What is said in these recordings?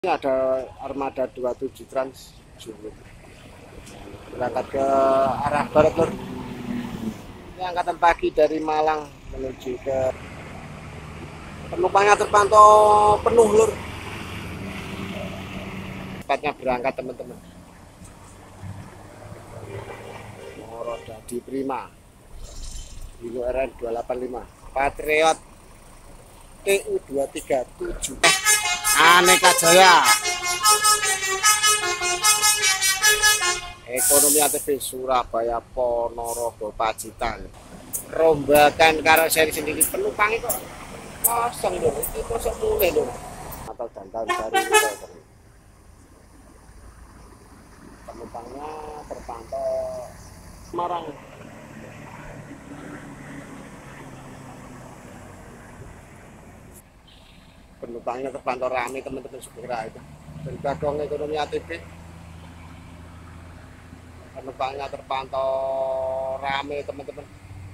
Ini ada armada 27 Trans berangkat ke arah barat lur. Ini angkatan pagi dari Malang menuju ke, penumpangnya terpantau penuh lur. Tepatnya berangkat teman-teman. Roda di Prima Hino RN 285 Patriot TU 237 Aneka Jaya Ekonomi ATV Surabaya Ponorogo Pacitan. Rombakan karoseri sendiri, penumpangnya kok kosong loh, itu kosong mulai loh. Natal dan tahun baru itu penumpangnya terpantau Semarang. Penumpangnya terpantau rame teman-teman segera itu. Bergadang ekonomi ATV, penumpangnya terpantau rame teman-teman.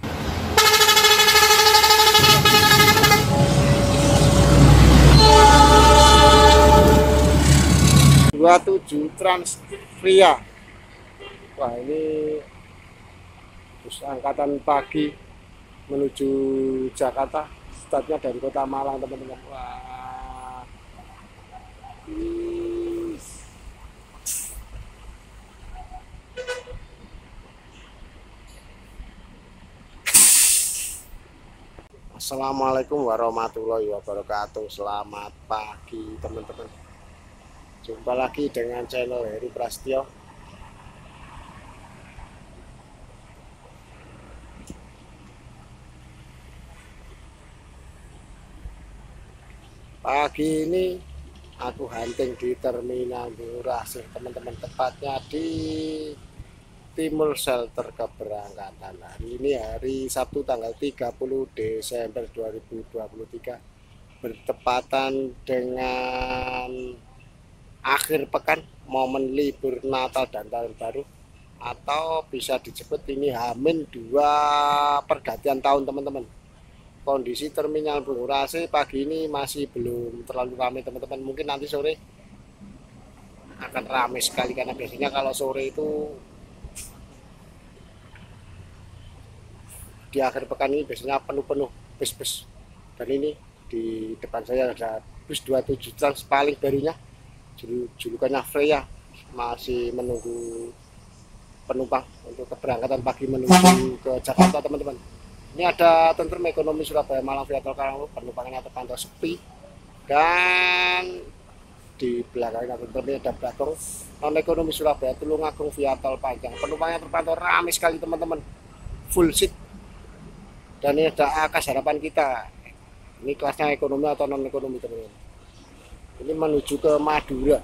Dua tujuh Trans Via. Wah, ini bus angkatan pagi menuju Jakarta, startnya dari kota Malang teman-teman. Wah, Assalamualaikum warahmatullahi wabarakatuh. Selamat pagi teman-teman. Jumpa lagi dengan channel Heri Prasetyo. Pagi ini aku hunting di Terminal Bungurasih teman-teman, tepatnya di Timur Shelter keberangkatan. Hari ini hari Sabtu tanggal 30 Desember 2023, bertepatan dengan akhir pekan, momen libur Natal dan Tahun Baru, atau bisa disebut ini H-2 pergantian tahun teman-teman. Kondisi Terminal Bungurasih pagi ini masih belum terlalu ramai teman-teman. Mungkin nanti sore akan ramai sekali, karena biasanya kalau sore itu di akhir pekan ini biasanya penuh-penuh bus-bus. Dan ini di depan saya ada bus 27 Trans paling barunya, julukannya Freya, masih menunggu penumpang untuk keberangkatan pagi menuju ke Jakarta teman-teman. Ini ada Tentrum Ekonomi Surabaya Malang Via Tol Karanglo, penumpangnya terpantau sepi. Dan di belakangnya tentunya ada Bagong Non Ekonomi Surabaya Tulungagung Via Tol Panjang, penumpangnya terpantau ramai sekali teman-teman, full seat. Dan ini ada Akas Harapan Kita, ini kelasnya ekonomi atau non ekonomi teman-teman. Ini menuju ke Madura.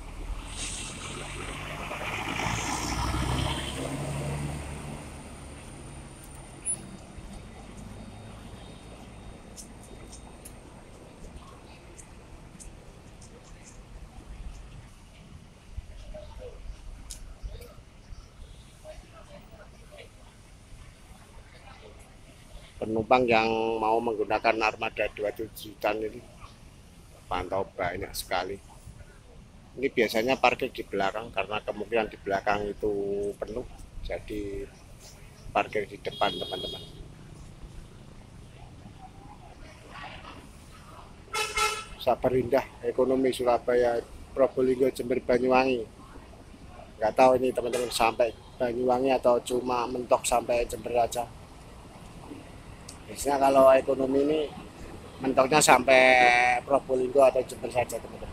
Penumpang yang mau menggunakan armada 27 Trans ini pantau banyak sekali. Ini biasanya parkir di belakang, karena kemungkinan di belakang itu penuh, jadi parkir di depan teman-teman. Sabar Indah Ekonomi Surabaya Probolinggo Jember Banyuwangi. Nggak tahu ini teman-teman sampai Banyuwangi atau cuma mentok sampai Jember aja. Biasanya kalau ekonomi ini mentoknya sampai Probolinggo atau Jember saja teman-teman.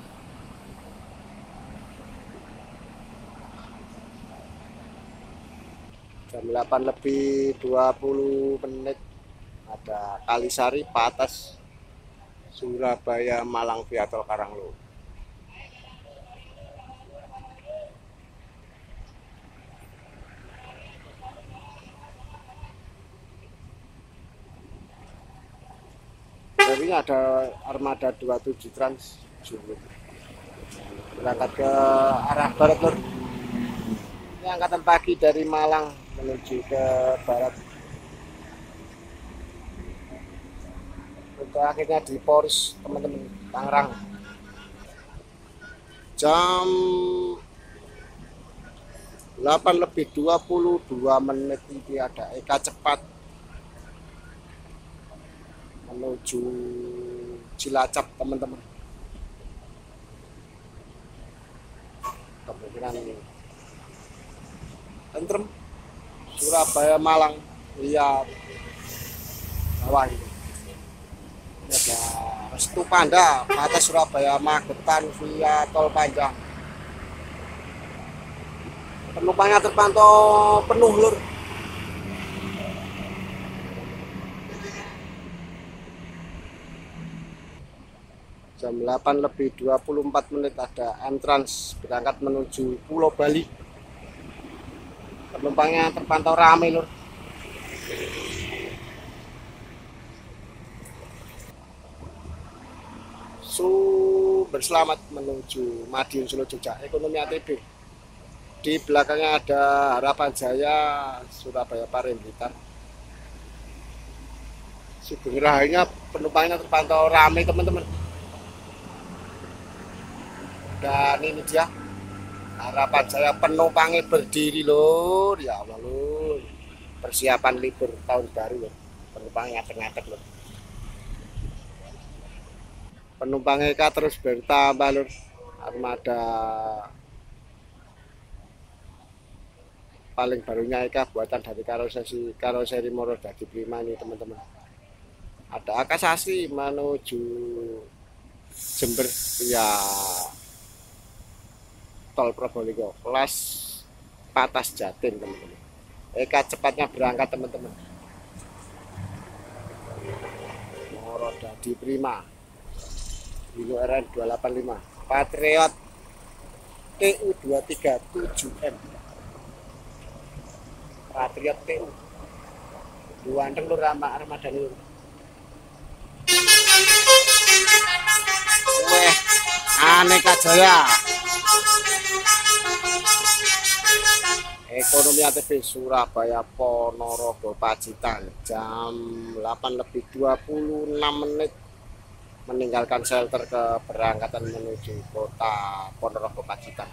Jam 8 lebih 20 menit ada Kalisari Patas Surabaya Malang Via Tol Karanglo. Ini ada armada 27 Trans berangkat ke arah barat lur. Ini angkatan pagi dari Malang menuju ke barat. Untuk akhirnya di Poris teman-teman, Tangerang. jam 8:22 ini ada Eka Cepat menuju Cilacap teman-teman. Kemungkinan tentrem. Surabaya Malang lihat bawah ini ada Restu Panda batas Surabaya Magetan via tol panjang. Penumpangnya terpantau penuh lur. Jam 8:24 ada Amtrans berangkat menuju Pulau Bali. Penumpangnya terpantau ramai lur. Berselamat menuju Madiun Solo Jogja ekonomi ATB. Di belakangnya ada Harapan Jaya Surabaya Parembutan. Sugeng Rahayunya penumpangnya terpantau ramai teman-teman. Dan ini dia Harapan Jaya penumpangnya berdiri lur. Ya Allah lur. Persiapan libur tahun baru lur. Penumpangnya ngatek-ngatek lur. Penumpang Eka terus bertambah lur. Armada paling barunya Eka buatan dari karoseri Morodadi Prima ini teman-teman. Ada Akasasi menuju Jember ya tol Probolinggo kelas Patas Jatim teman-teman. Eka Cepatnya berangkat teman-teman. Morodadi Prima Wino RN 285 Patriot TU 237M Patriot TU duandeng lur sama armada lur. Weh Aneka Jaya ekonomi ATB Surabaya Ponorogo Pacitan jam 8:26 meninggalkan shelter keberangkatan menuju kota Ponorogo Pacitan.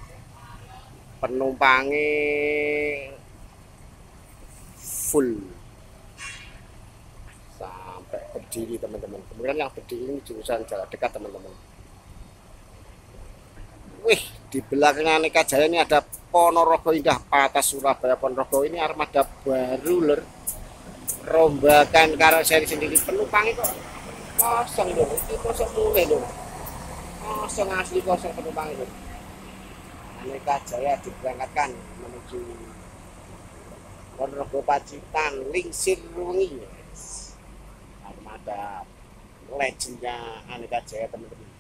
Penumpangnya full sampai berdiri teman-teman. Kemudian yang berdiri ini jurusan jarak dekat teman-teman. Wih, di belakangnya Aneka Jaya ini ada Ponorogo Indah Patas Surabaya Ponorogo. Ini armada baru lur. Rombakan karoseri sendiri. Penumpangnya kok kosong lho, itu kosong mulai lho. Kosong asli kosong penumpang itu. Aneka Jaya diberangkatkan menuju Ponorogo Pacitan Lingsir Wengi. Armada legendnya Aneka Jaya teman-teman.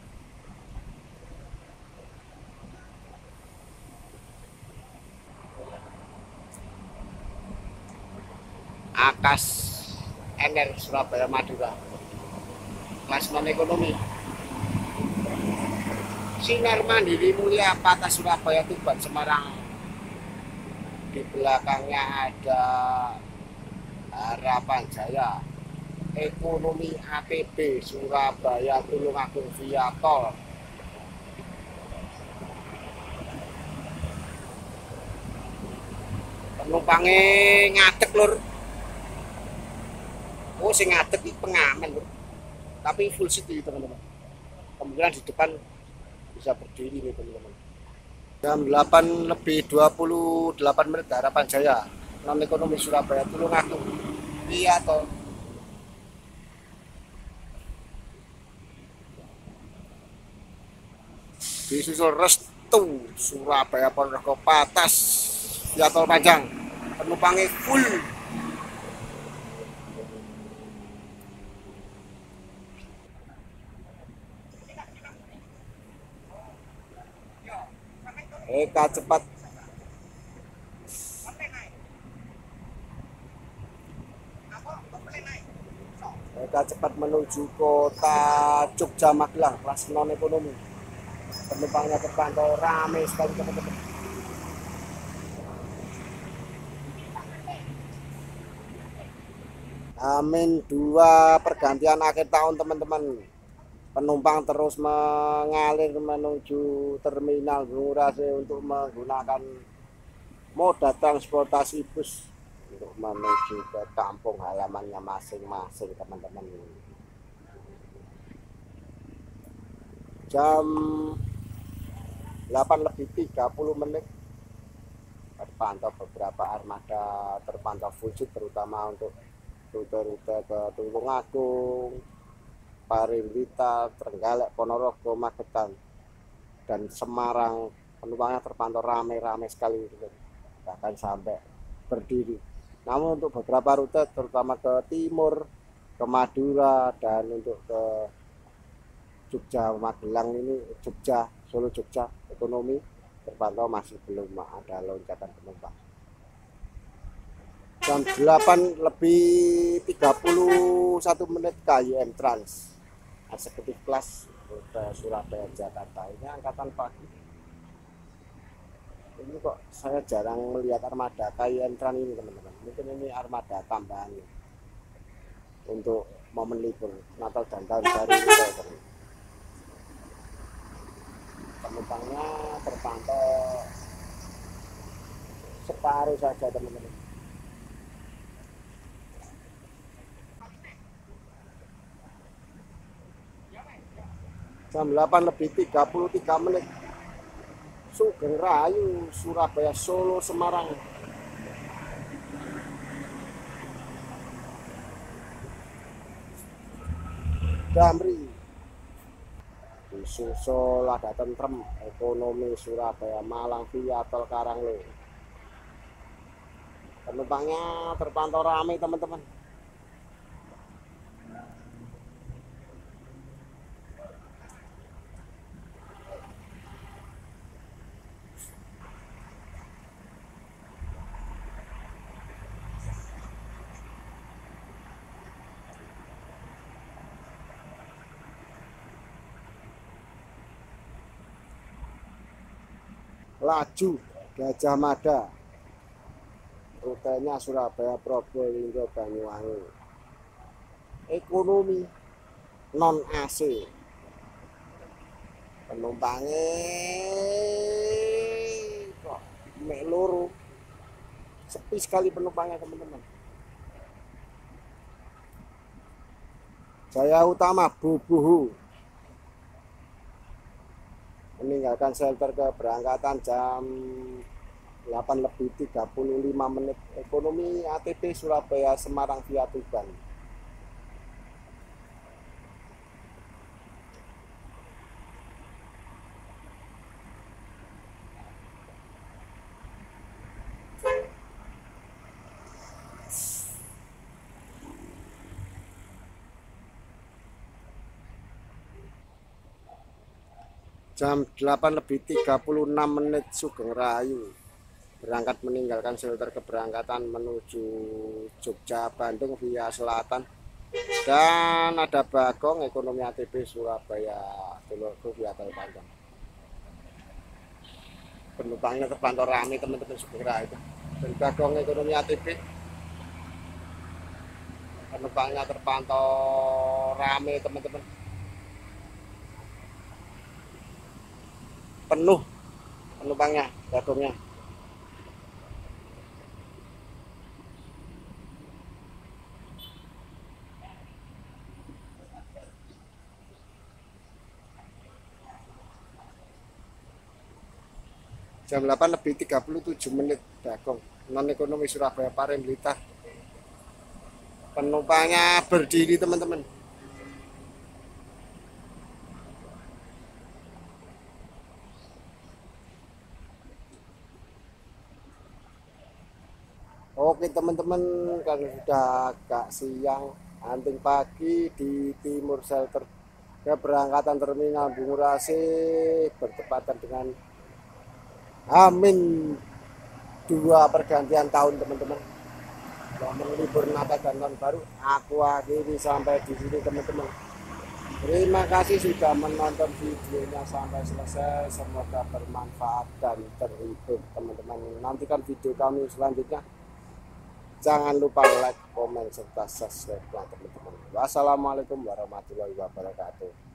Akas NR Surabaya Madura kelas non ekonomi. Sinar Mandiri Mulia Patas Surabaya Tuban Semarang. Di belakangnya ada Harapan Jaya ekonomi ATB Surabaya Tulungagung via tol. Penumpangnya ngadeg lur. Oh sing ngadeg iki pengamen lur. Tapi full city teman-teman. Kemudian di depan bisa berdiri nih teman-teman. Jam 8:28 Harapan Jaya non ekonomi Surabaya Tulungagung via tol. Disusul Restu Surabaya Ponorogo Patas via tol panjang. Penumpangnya full. Eka Cepat Eka Cepat menuju kota Jogja Magelang kelas non ekonomi. Penumpangnya terpantau ramai sekali teman-teman. Amin 2 pergantian akhir tahun teman-teman. penumpang terus mengalir menuju terminal Bungurasi untuk menggunakan moda transportasi bus untuk menuju ke kampung halamannya masing-masing, teman-teman. Jam 8:30 terpantau beberapa armada terpantau full, terutama untuk rute-rute ke Tulungagung, Pariwisata, Trenggalek, Ponorogo, Magetan, dan Semarang. Penumpangnya terpantau ramai-ramai sekali, bahkan sampai berdiri. Namun untuk beberapa rute terutama ke timur, ke Madura, dan untuk ke Jogja, Magelang ini, Jogja, Solo, Jogja ekonomi terpantau masih belum ada lonjakan penumpang. Jam 8:31 KYM Trans eksekutif kelas rute Surabaya Jakarta, ini angkatan pagi. Ini kok saya jarang melihat armada KYM Trans ini, teman-teman. Mungkin ini armada tambahan untuk momen libur Natal dan Tahun Baru ini. Penumpangnya terpantau separuh saja, teman-teman. Jam 8:33 Sugeng Rayu Surabaya Solo Semarang. Damri disusul ada tentrem ekonomi Surabaya Malang via tol Karanglo. Penumpangnya terpantau ramai, teman-teman. Laju Gajah Mada, rutenya Surabaya Probolinggo Banyuwangi, ekonomi non AC. Penumpangnya kok mek loro, sepi sekali penumpangnya, teman-teman. Jaya Utama Bubuhu meninggalkan shelter keberangkatan jam 8:35 ekonomi ATP Surabaya Semarang via Tuban. Jam 8:36 Sugeng Rayu berangkat meninggalkan shelter keberangkatan menuju Jogja Bandung via selatan, dan ada Bagong ekonomi ATP Surabaya Tulungagung via tol Panjang. Penumpangnya terpantau ramai, teman-teman, Sugeng Rayu dan Bagong ekonomi ATP. Penumpangnya terpantau ramai, teman-teman. Penuh penumpangnya, Bagongnya. Jam 8:37 Bagong non ekonomi Surabaya Pariwisata. Penumpangnya berdiri, teman-teman. Oke, teman-teman, kalau sudah agak siang, anting pagi di timur shelter keberangkatan terminal Bungurasi bertepatan dengan H-2 pergantian tahun, teman-teman. Momen libur Natal dan Tahun Baru aku akhiri sampai di sini, teman-teman. Terima kasih sudah menonton videonya sampai selesai. Semoga bermanfaat dan terhibur, teman-teman. Nantikan video kami selanjutnya. Jangan lupa like, komen, serta subscribe, teman-teman. Wassalamualaikum warahmatullahi wabarakatuh.